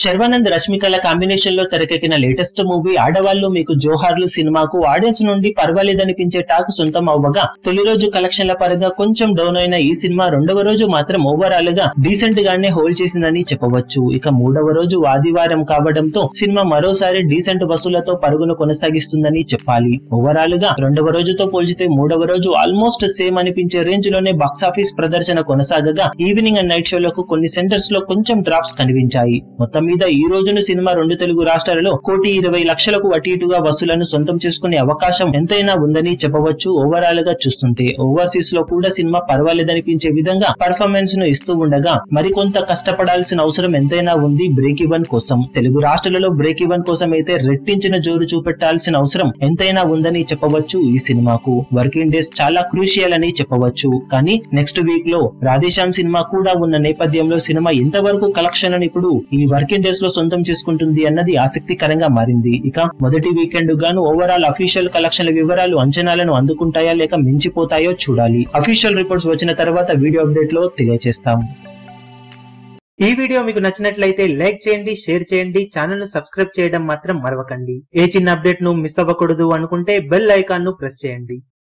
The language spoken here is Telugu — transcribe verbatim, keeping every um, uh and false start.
శర్వానంద్ రష్మికల కాంబినేషన్ లో తెరకెక్కిన లేటెస్ట్ మూవీ ఆడవాళ్లు మీకు జోహార్లు సినిమాకు ఆడియన్స్ నుండి పర్వాలేదనిపించే టాక్ సొంతం అవ్వగా తొలి రోజు కలెక్షన్ల పరంగా కొంచెం డౌన్ అయిన ఈ సినిమా రెండవ రోజు మాత్రం ఓవరాల్ గా డీసెంట్ గానే హోల్డ్ చేసిందని చెప్పవచ్చు. ఇక మూడవ రోజు ఆదివారం కావడంతో సినిమా మరోసారి డీసెంట్ వసూళ్లతో పరుగును కొనసాగిస్తుందని చెప్పాలి. ఓవరాల్ గా రెండవ రోజుతో పోల్చితే మూడవ రోజు ఆల్మోస్ట్ సేమ్ అనిపించే రేంజ్ లోనే బాక్సాఫీస్ ప్రదర్శన కొనసాగగా ఈవినింగ్ అండ్ నైట్ షోలకు కొన్ని సెంటర్స్ లో కొంచెం డ్రాప్స్ కనిపించాయి. మొత్తం మీద ఈ రోజును సినిమా రెండు తెలుగు రాష్ట్రాలలో కోటి ఇరవై లక్షలకు అటు ఇటుగా వసూలను సొంతం చేసుకునే అవకాశం ఎంతైనా ఉందని చెప్పవచ్చు. ఓవరాల్ గా చూస్తుంటే ఓవర్సీస్ లో కూడా సినిమా పర్వాలేదనిపించే విధంగా పర్ఫార్మెన్స్ ను ఇస్తూ ఉండగా మరికొంత కష్టపడాల్సిన అవసరం ఎంతైనా ఉంది బ్రేక్ ఈవెన్ కోసం. తెలుగు రాష్ట్రాలలో బ్రేక్ ఈవెన్ కోసం అయితే రెట్టించిన జోరు చూపెట్టాల్సిన అవసరం ఎంతైనా ఉందని చెప్పవచ్చు. ఈ సినిమాకు వర్కింగ్ డేస్ చాలా క్రూషియల్ అని చెప్పవచ్చు. కానీ నెక్స్ట్ వీక్ లో రాధేశ్యామ్ సినిమా కూడా ఉన్న నేపథ్యంలో సినిమా ఎంతవరకు కలెక్షన్ అని ఇప్పుడు ఈ వర్కింగ్ డేస్ లో సొంతం చేసుకుంటుంది అన్నది ఆసక్తికరంగా మారింది. ఇక మొదటి వీకెండ్ గాను ఓవరాల్ అఫీషియల్ కలెక్షన్ల వివరాలు అంచనాలను అందుకుంటాయా లేక మించిపోతాయో చూడాలి. అఫీషియల్ రిపోర్ట్స్ వచ్చిన తర్వాత వీడియో అప్డేట్ లో తెలియజేస్తాం. ఈ వీడియో మీకు నచ్చినట్లయితే లైక్ చేయండి, షేర్ చేయండి, ఛానల్ ను సబ్స్క్రైబ్ చేయడం మాత్రం మరవకండి. ఏ చిన్న అప్డేట్ ను మిస్ అవ్వకూడదు అనుకుంటే బెల్ ఐకాన్ ను ప్రెస్ చేయండి.